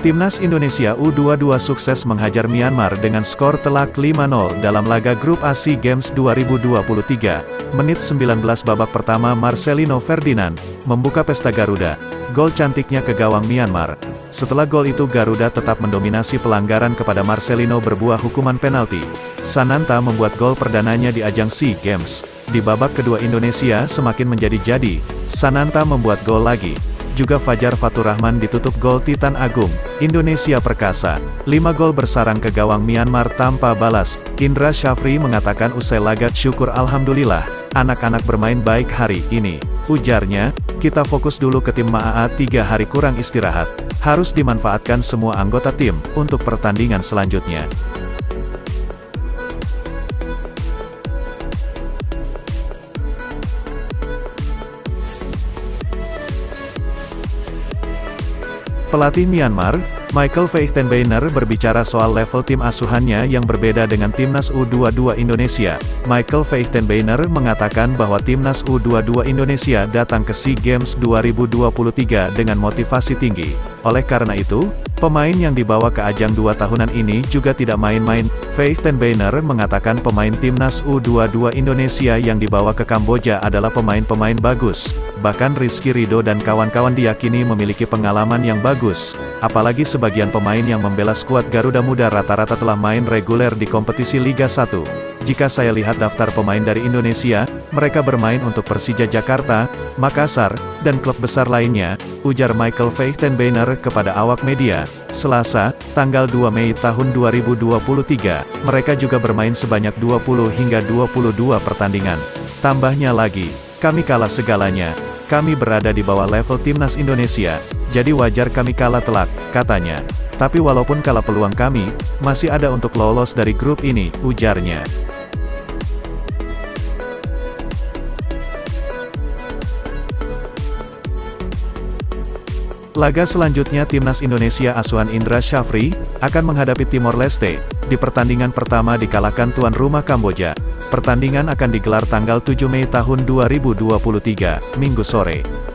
Timnas Indonesia U22 sukses menghajar Myanmar dengan skor telak 5-0 dalam laga grup A SEA Games 2023. Menit 19 babak pertama Marcelino Ferdinand membuka pesta Garuda. Gol cantiknya ke gawang Myanmar. Setelah gol itu Garuda tetap mendominasi pelanggaran kepada Marcelino berbuah hukuman penalti. Sananta membuat gol perdananya di ajang SEA Games. Di babak kedua Indonesia semakin menjadi-jadi. Sananta membuat gol lagi. Juga Fajar Faturrahman ditutup gol Titan Agung, Indonesia Perkasa. 5 gol bersarang ke gawang Myanmar tanpa balas. Indra Syafri mengatakan usai laga, syukur alhamdulillah, anak-anak bermain baik hari ini. Ujarnya, kita fokus dulu ke tim MAA 3 hari kurang istirahat. Harus dimanfaatkan semua anggota tim, untuk pertandingan selanjutnya. Pelatih Myanmar, Michael Veitenbeiner berbicara soal level tim asuhannya yang berbeda dengan Timnas U22 Indonesia. Michael Veitenbeiner mengatakan bahwa Timnas U22 Indonesia datang ke SEA Games 2023 dengan motivasi tinggi. Oleh karena itu, pemain yang dibawa ke ajang 2 tahunan ini juga tidak main-main. Veitenbeiner mengatakan pemain Timnas U22 Indonesia yang dibawa ke Kamboja adalah pemain-pemain bagus. Bahkan Rizky Ridho dan kawan-kawan diyakini memiliki pengalaman yang bagus. Apalagi sebagian pemain yang membela skuad Garuda Muda rata-rata telah main reguler di kompetisi Liga 1. Jika saya lihat daftar pemain dari Indonesia, mereka bermain untuk Persija Jakarta, Makassar, dan klub besar lainnya, ujar Michael Veitenbeiner kepada awak media. Selasa, tanggal 2 Mei tahun 2023, mereka juga bermain sebanyak 20 hingga 22 pertandingan. Tambahnya lagi, kami kalah segalanya. Kami berada di bawah level Timnas Indonesia, jadi wajar kami kalah telak, katanya. Tapi walaupun kalah peluang kami, masih ada untuk lolos dari grup ini, ujarnya. Laga selanjutnya Timnas Indonesia asuhan Indra Syafri akan menghadapi Timor Leste. Di pertandingan pertama dikalahkan tuan rumah Kamboja. Pertandingan akan digelar tanggal 7 Mei tahun 2023, Minggu sore.